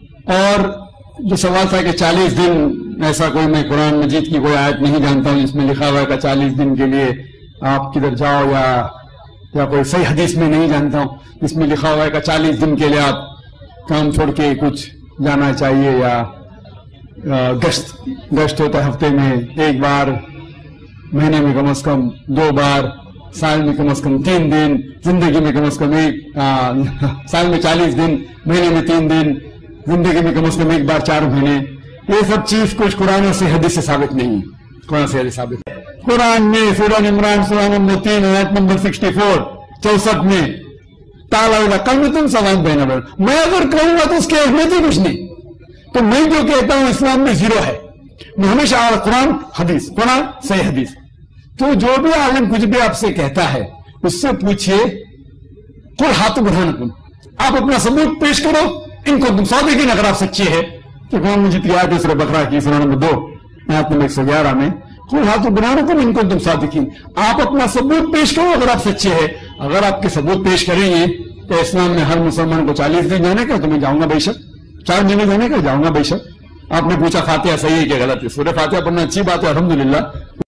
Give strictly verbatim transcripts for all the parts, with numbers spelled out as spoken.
اور جو سوال تھا کہ چالیس دن ایسا کوئی میں قرآن مجید کی کوئی آیت نہیں جانتا ہوں جس میں لکھا ہوا ہے کہ چالیس دن کے لیے آپ کدھر جاؤ، یا یا کوئی صحیح حدیث میں نہیں جانتا ہوں جس میں لکھا ہوا ہے کہ چالیس دن کے لیے آپ کام چھوڑ کے کچھ جانا چاہیے، یا گشت گشت ہوتا ہے ہفتے میں ایک بار، مہینے میں کم از کم دو بار، سال میں کم از کم تین دن، زندگی میں کم از کم ایک سال میں چالیس دن، مہینے میں تین دن، زندگی میں کم از کم ایک بار چار مہینے. یہ سب چیز کچھ قرآن سے حدیث سے ثابت نہیں ہے. قرآن سے حدیث ثابت ہے. قرآن میں سورہ عمران سورہ نمبر تین آیت نمبر سکسٹی فور چونسٹھ میں تالا کل میں تم سوال بہنا بڑھ، میں اگر کہوں گا تو اس کی اہمیت ہی کچھ نہیں. تو میں جو کہتا ہوں اسلام میں زیرو ہے. میں ہمیشہ قرآن حدیث، قرآن صحیح حدیث. تو جو بھی عالم کچھ بھی آپ سے کہتا ہے اس سے پوچھئے قل ہاتھ بڑھانا کن، آپ اپنا ثبوت پیش کرو ان کو تم صادقین، اگر آپ سچے ہیں. کہ قرآن مجید کی آیت سورہ بقرہ کی سورہ نمبر دو آیت نمبر ایک سو گیارہ میں قل ہاتھ بڑھانا کن ان کو تم صادقین، آپ اپنا ثبوت پیش کرو اگر آپ سچے ہیں. اگر آپ کے ثبوت پیش کریں گے تو اسلام میں ہر مسلمان کو چالیس دن جانے کا، تو میں جاؤں گا بے شک. چار دن جانے کا جاؤں گا بے شک. آپ نے پوچھا فاتحہ صحیح ہے کہ غلط ہے، سورہ فاتحہ پڑھنا اچھی بات ہے الحمدللہ.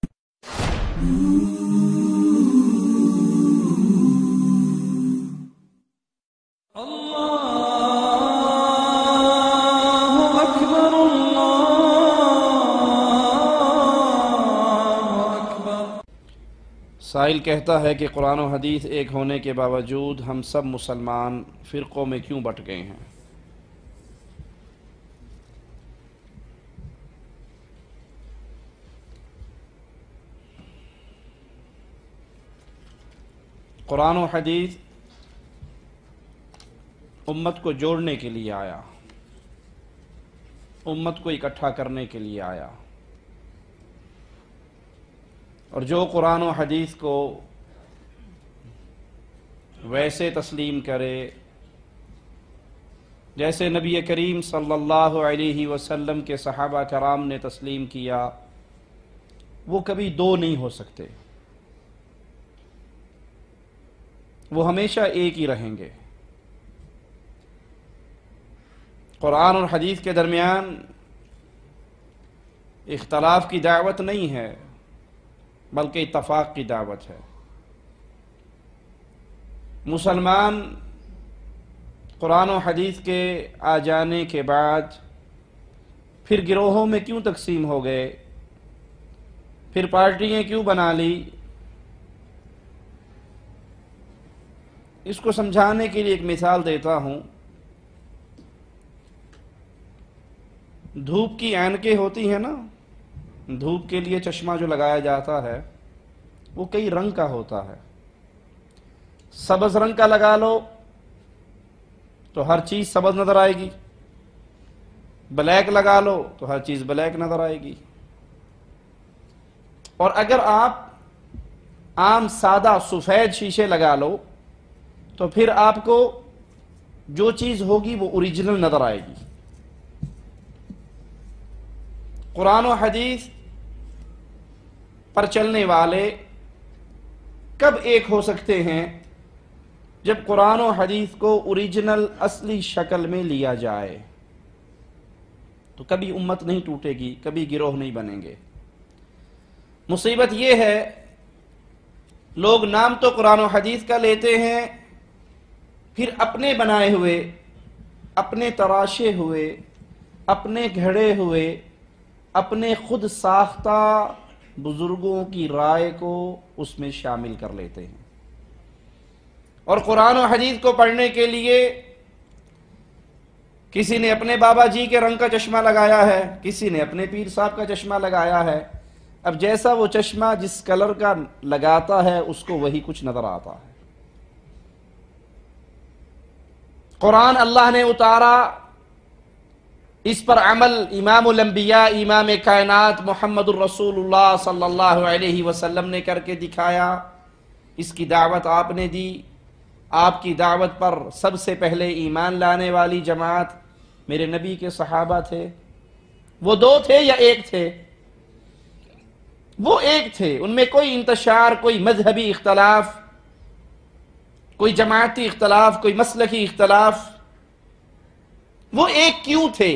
سائل کہتا ہے کہ قرآن و حدیث ایک ہونے کے باوجود ہم سب مسلمان فرقوں میں کیوں بٹ گئے ہیں؟ قرآن و حدیث امت کو جوڑنے کے لیے آیا، امت کو اکٹھا کرنے کے لیے آیا، اور جو قرآن و حدیث کو ویسے تسلیم کرے جیسے نبی کریم صلی اللہ علیہ وسلم کے صحابہ کرام نے تسلیم کیا، وہ کبھی دو نہیں ہو سکتے، وہ ہمیشہ ایک ہی رہیں گے. قرآن اور حدیث کے درمیان اختلاف کی دعوت نہیں ہے بلکہ اتفاق کی دعوت ہے. مسلمان قرآن و حدیث کے آ جانے کے بعد پھر گروہوں میں کیوں تقسیم ہو گئے، پھر پارٹیاں کیوں بنا لی؟ اس کو سمجھانے کے لیے ایک مثال دیتا ہوں. دھوپ کی اینکیں ہوتی ہیں نا، دھوپ کے لیے چشمہ جو لگایا جاتا ہے وہ کئی رنگ کا ہوتا ہے. سبز رنگ کا لگا لو تو ہر چیز سبز نظر آئے گی، بلیک لگا لو تو ہر چیز بلیک نظر آئے گی. اور اگر آپ عام سادہ سفید شیشے لگا لو تو پھر آپ کو جو چیز ہوگی وہ اوریجنل نظر آئے گی. قرآن و حدیث پر چلنے والے کب ایک ہو سکتے ہیں؟ جب قرآن و حدیث کو اوریجنل اصلی شکل میں لیا جائے تو کبھی امت نہیں ٹوٹے گی، کبھی گروہ نہیں بنیں گے. مصیبت یہ ہے لوگ نام تو قرآن و حدیث کا لیتے ہیں، پھر اپنے بنائے ہوئے، اپنے تراشے ہوئے، اپنے گھڑے ہوئے، اپنے خود ساختہ بزرگوں کی رائے کو اس میں شامل کر لیتے ہیں. اور قرآن و حدیث کو پڑھنے کے لیے کسی نے اپنے بابا جی کے رنگ کا چشمہ لگایا ہے، کسی نے اپنے پیر صاحب کا چشمہ لگایا ہے. اب جیسا وہ چشمہ جس کلر کا لگاتا ہے اس کو وہی کچھ نظر آتا ہے. قرآن اللہ نے اتارا، اس پر عمل امام الانبیاء امام کائنات محمد الرسول اللہ صلی اللہ علیہ وسلم نے کر کے دکھایا. اس کی دعوت آپ نے دی. آپ کی دعوت پر سب سے پہلے ایمان لانے والی جماعت میرے نبی کے صحابہ تھے. وہ دو تھے یا ایک تھے؟ وہ ایک تھے. ان میں کوئی انتشار، کوئی مذہبی اختلاف، کوئی جماعتی اختلاف، کوئی مسلکی اختلاف، وہ ایک کیوں تھے؟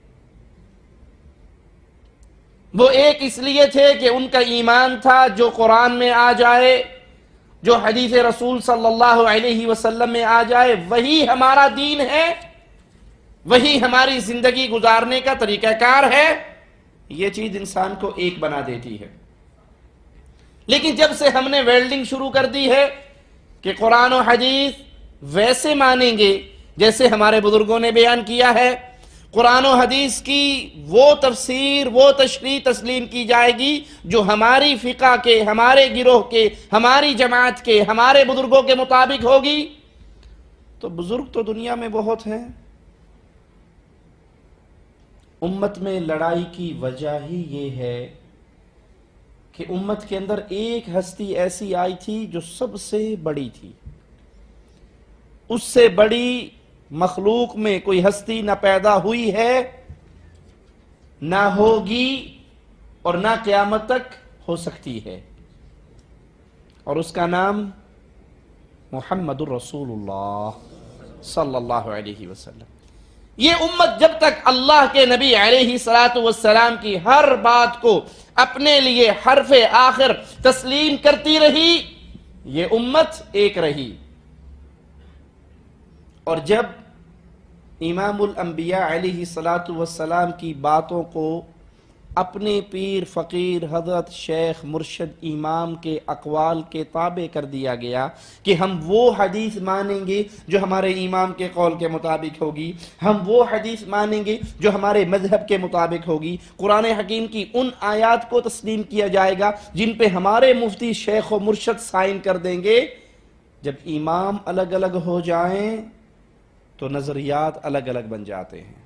وہ ایک اس لیے تھے کہ ان کا ایمان تھا جو قرآن میں آ جائے، جو حدیث رسول صلی اللہ علیہ وسلم میں آ جائے وہی ہمارا دین ہے، وہی ہماری زندگی گزارنے کا طریقہ کار ہے۔ یہ چیز انسان کو ایک بنا دیتی ہے۔ لیکن جب سے ہم نے ویلڈنگ شروع کر دی ہے کہ قرآن و حدیث ویسے مانیں گے جیسے ہمارے بزرگوں نے بیان کیا ہے، قرآن و حدیث کی وہ تفسیر، وہ تشریح تسلیم کی جائے گی جو ہماری فقہ کے، ہمارے گروہ کے، ہماری جماعت کے، ہمارے بزرگوں کے مطابق ہوگی، تو بزرگ تو دنیا میں بہت ہیں۔ امت میں لڑائی کی وجہ ہی یہ ہے کہ امت کے اندر ایک ہستی ایسی آئی تھی جو سب سے بڑی تھی، اس سے بڑی مخلوق میں کوئی ہستی نہ پیدا ہوئی ہے، نہ ہوگی، اور نہ قیامت تک ہو سکتی ہے، اور اس کا نام محمد الرسول اللہ صلی اللہ علیہ وسلم۔ یہ امت جب تک اللہ کے نبی علیہ الصلاۃ والسلام کی ہر بات کو اپنے لیے حرف آخر تسلیم کرتی رہی، یہ امت ایک رہی۔ اور جب امام الانبیاء علیہ الصلاۃ والسلام کی باتوں کو اپنے پیر فقیر حضرت شیخ مرشد امام کے اقوال کے تابع کر دیا گیا کہ ہم وہ حدیث مانیں گے جو ہمارے امام کے قول کے مطابق ہوگی، ہم وہ حدیث مانیں گے جو ہمارے مذہب کے مطابق ہوگی، قرآن حکیم کی ان آیات کو تسلیم کیا جائے گا جن پہ ہمارے مفتی شیخ و مرشد سائن کر دیں گے۔ جب امام الگ الگ ہو جائیں تو نظریات الگ الگ بن جاتے ہیں۔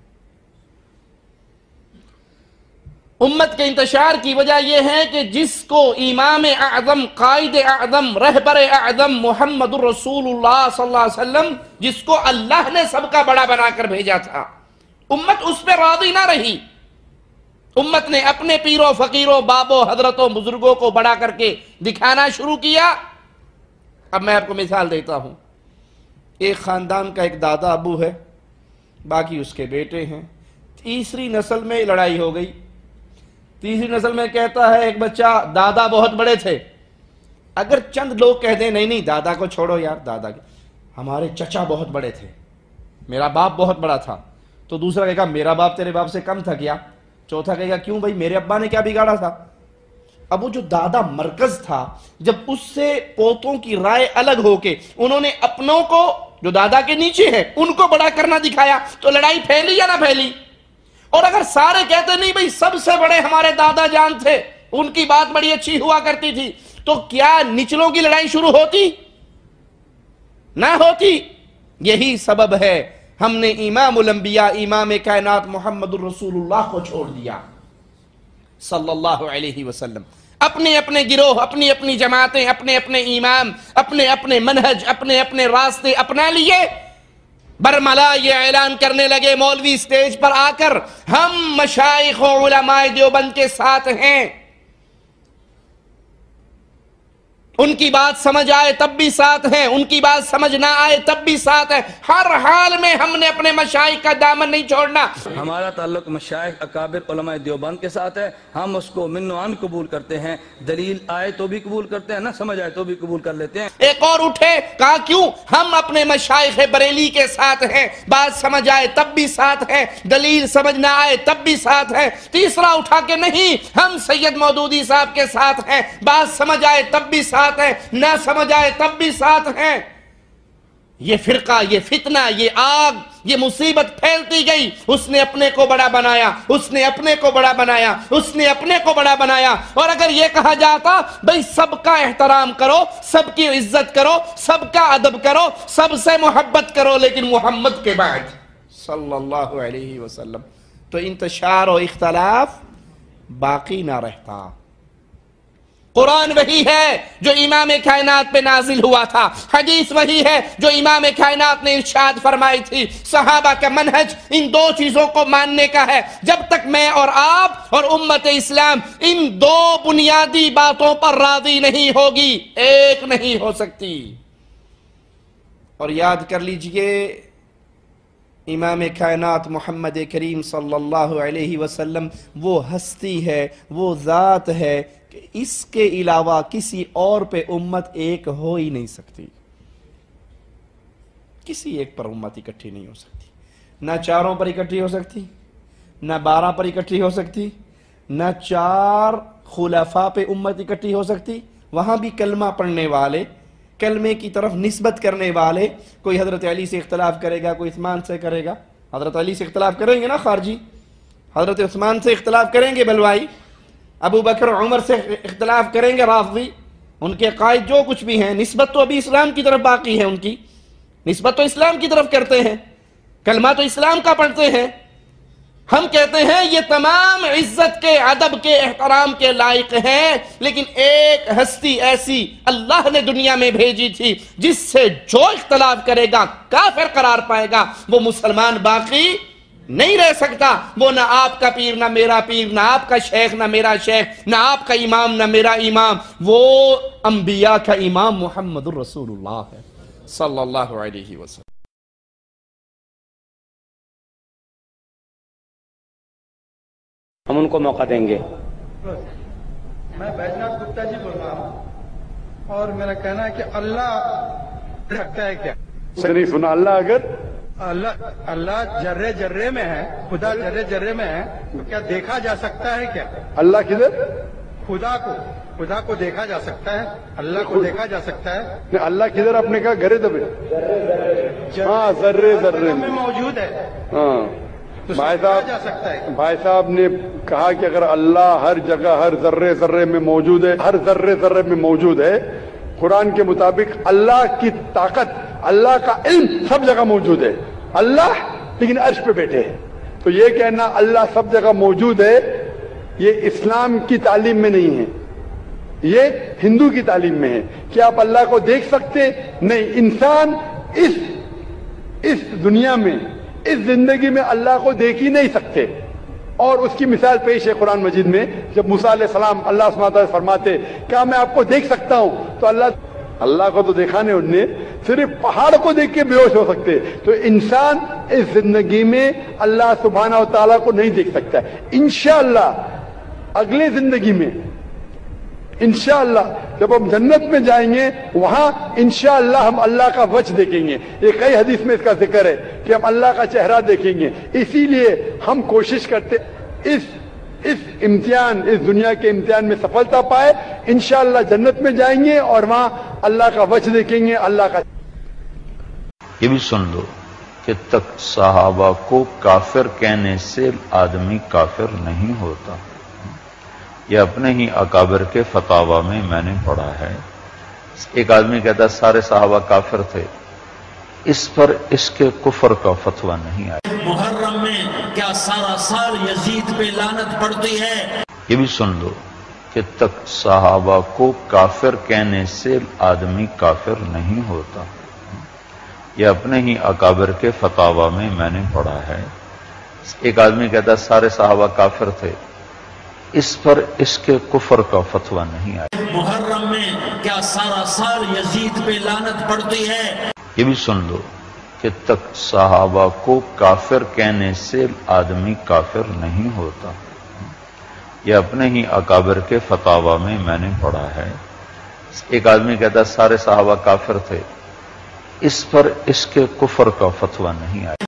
امت کے انتشار کی وجہ یہ ہے کہ جس کو امام اعظم، قائد اعظم، رہبر اعظم محمد الرسول اللہ صلی اللہ علیہ وسلم، جس کو اللہ نے سب کا بڑا بنا کر بھیجا تھا، امت اس پہ راضی نہ رہی۔ امت نے اپنے پیروں فقیروں بابوں حضرتوں بزرگوں کو بڑا کر کے دکھانا شروع کیا۔ اب میں آپ کو مثال دیتا ہوں۔ ایک خاندان کا ایک دادا ابو ہے، باقی اس کے بیٹے ہیں۔ تیسری نسل میں لڑائی ہو گئی۔ تیسری نسل میں کہتا ہے ایک بچہ دادا بہت بڑے تھے۔ اگر چند لوگ کہہ دیں نہیں نہیں دادا کو چھوڑو یار، دادا کے ہمارے چچا بہت بڑے تھے، میرا باپ بہت بڑا تھا، تو دوسرا کہے گا میرا باپ تیرے باپ سے کم تھا کیا؟ چوتھا کہے گا کیوں بھائی میرے ابا نے کیا بگاڑا تھا؟ اب وہ جو دادا مرکز تھا، جب اس سے پوتوں کی رائے الگ ہو کے انہوں نے اپنوں کو جو دادا کے نیچے ہیں ان کو بڑا کرنا دکھایا، تو لڑائی پھیلی یا نہ پھیلی؟ اور اگر سارے کہتے نہیں بھئی سب سے بڑے ہمارے دادا جان تھے، ان کی بات بڑی اچھی ہوا کرتی تھی، تو کیا نچلوں کی لڑائی شروع ہوتی؟ نہ ہوتی۔ یہی سبب ہے ہم نے امام الانبیاء، امام کائنات محمد الرسول اللہ کو چھوڑ دیا صلی اللہ علیہ وسلم۔ اپنے اپنے گروہ، اپنی اپنی جماعتیں، اپنے اپنے امام، اپنے اپنے منہج، اپنے اپنے راستے اپنا لیے، برملا یہ اعلان کرنے لگے مولوی سٹیج پر آ کر ہم مشائخ و علماء دیوبند کے ساتھ ہیں، ان کی بات سمجھ آئے تب بھی ساتھ ہیں، ان کی بات سمجھ نہ آئے تب بھی ساتھ ہیں، ہر حال میں ہم نے اپنے مشائخ کا دامن نہیں چھوڑنا۔ ہمارا تعلق مشائخ اکابر علماء دیوبند کے ساتھ ہے، ہم اس کو من و عن قبول کرتے ہیں، دلیل آئے تو بھی قبول کرتے ہیں، نہ سمجھ آئے تو بھی قبول کر لیتے ہیں۔ ایک اور اٹھے، کہا کیوں؟ ہم اپنے مشائخ بریلی کے ساتھ ہیں، بات سمجھ آئے تب بھی ساتھ ہیں، دلیل سمجھ نہ آئے تب بھی ساتھ ہیں۔ تیسرا اٹھا کہ نہیں، ہم سید مودودی صاحب کے ساتھ ہیں، بات سمجھ آئے تب بھی ساتھ ہیں، نہ سمجھ آئے تب بھی ساتھ ہیں۔ یہ فرقہ، یہ فتنہ، یہ آگ، یہ مصیبت پھیلتی گئی۔ اس نے اپنے کو بڑا بنایا، اس نے اپنے کو بڑا بنایا، اس نے اپنے کو بڑا بنایا۔ اور اگر یہ کہا جاتا بھئی سب کا احترام کرو، سب کی عزت کرو، سب کا ادب کرو، سب سے محبت کرو، لیکن محمد کے بعد صلی اللہ علیہ وسلم، تو انتشار و اختلاف باقی نہ رہتا۔ قرآن وہی ہے جو امام کائنات پہ نازل ہوا تھا، حدیث وہی ہے جو امام کائنات نے ارشاد فرمائی تھی۔ صحابہ کا منہج ان دو چیزوں کو ماننے کا ہے۔ جب تک میں اور آپ اور امت اسلام ان دو بنیادی باتوں پر راضی نہیں ہوگی، ایک نہیں ہو سکتی۔ اور یاد کر لیجئے امام کائنات محمد کریم صلی اللہ علیہ وسلم وہ ہستی ہے، وہ ذات ہے کہ اس کے علاوہ کسی اور پہ امت ایک ہو ہی نہیں سکتی. کسی ایک پر امت اکٹھی نہیں ہو سکتی، نہ چاروں پر اکٹھی ہو سکتی، نہ بارہ پر اکٹھی ہو سکتی، نہ چار خلفاء پہ امت اکٹھی ہو سکتی. وہاں بھی کلمہ پڑھنے والے، کلمے کی طرف نسبت کرنے والے، کوئی حضرت علی سے اختلاف کرے گا، کوئی عثمان سے کرے گا. حضرت علی سے اختلاف کریں گے نا خارجی، حضرت عثمان سے اختلاف کریں گے بلوائی، ابو بکر عمر سے اختلاف کریں گے رافضی. ان کے قائد جو کچھ بھی ہیں، نسبت تو ابھی اسلام کی طرف باقی ہے، ان کی نسبت تو اسلام کی طرف کرتے ہیں، کلمہ تو اسلام کا پڑھتے ہیں. ہم کہتے ہیں یہ تمام عزت کے، ادب کے، احترام کے لائق ہیں، لیکن ایک ہستی ایسی اللہ نے دنیا میں بھیجی تھی جس سے جو اختلاف کرے گا کافر قرار پائے گا، وہ مسلمان باقی نہیں رہ سکتا. وہ نہ آپ کا پیر، نہ میرا پیر، نہ آپ کا شیخ، نہ میرا شیخ، نہ آپ کا امام، نہ میرا امام. وہ انبیاء کا امام محمد الرسول اللہ ہے صلی اللہ علیہ وسلم. ہم ان کو موقع دیں گے. میں بیجناتھ گپتا جی بول رہا ہوں، اور میرا کہنا ہے کہ اللہ رکھتا ہے کیا؟ نہیں سنا. اللہ اگر اللہ اللہ جرے جرے میں ہے، خدا جرے جرے میں ہے، تو کیا دیکھا جا سکتا ہے کیا؟ اللہ کدھر؟ خدا کو خدا کو دیکھا جا سکتا ہے، اللہ کو دیکھا جا سکتا ہے. نہیں اللہ کدھر؟ آپ نے کہا گرے دبے. ہاں ذرے ذرے میں موجود ہے. ہاں تو بھائی سمجھا جا صاحب سکتا ہے. بھائی صاحب نے کہا کہ اگر اللہ ہر جگہ ہر ذرے ذرے میں موجود ہے، ہر ذرے ذرے میں موجود ہے، قرآن کے مطابق اللہ کی طاقت، اللہ کا علم سب جگہ موجود ہے. اللہ لیکن عرش پہ بیٹھے ہیں. تو یہ کہنا اللہ سب جگہ موجود ہے، یہ اسلام کی تعلیم میں نہیں ہے، یہ ہندو کی تعلیم میں ہے. کیا آپ اللہ کو دیکھ سکتے؟ نہیں. انسان اس اس دنیا میں، اس زندگی میں اللہ کو دیکھ ہی نہیں سکتے. اور اس کی مثال پیش ہے قرآن مجید میں، جب موسیٰ علیہ السلام اللہ سبحانہ وتعالیٰ فرماتے کیا میں آپ کو دیکھ سکتا ہوں؟ تو اللہ اللہ کو تو دیکھا نہیں، انہوں نے صرف پہاڑ کو دیکھ کے بے ہوش ہو سکتے. تو انسان اس زندگی میں اللہ سبحانہ وتعالیٰ کو نہیں دیکھ سکتا. انشاءاللہ اگلے زندگی میں، انشاءاللہ جب ہم جنت میں جائیں گے، وہاں انشاءاللہ ہم اللہ کا وجہ دیکھیں گے. یہ کئی حدیث میں اس کا ذکر ہے کہ ہم اللہ کا چہرہ دیکھیں گے. اسی لیے ہم کوشش کرتے اس اس امتحان، اس دنیا کے امتحان میں سفلتا پائے. انشاءاللہ جنت میں جائیں گے اور وہاں اللہ کا وجہ دیکھیں گے. اللہ کا یہ بھی سن لو کہ تک صحابہ کو کافر کہنے سے آدمی کافر نہیں ہوتا. یہ اپنے ہی اکابر کے فتاوا میں میں نے پڑھا ہے. ایک آدمی کہتا ہے سارے صحابہ کافر تھے، اس پر اس کے کفر کا فتویٰ نہیں آیا. محرم میں کیا سارا سال یزید پہ لعنت پڑتی ہے؟ یہ بھی سن لو کہ تک صحابہ کو کافر کہنے سے آدمی کافر نہیں ہوتا. یہ اپنے ہی اکابر کے فتاوا میں میں نے پڑھا ہے. ایک آدمی کہتا ہے سارے صحابہ کافر تھے، اس پر اس کے کفر کا فتویٰ نہیں آیا. محرم میں کیا سارا سال یزید پہ لعنت پڑتی ہے؟ یہ بھی سن لو کہ تک صحابہ کو کافر کہنے سے آدمی کافر نہیں ہوتا. یہ اپنے ہی اکابر کے فتاوا میں میں نے پڑھا ہے. ایک آدمی کہتا ہے سارے صحابہ کافر تھے، اس پر اس کے کفر کا فتویٰ نہیں آیا.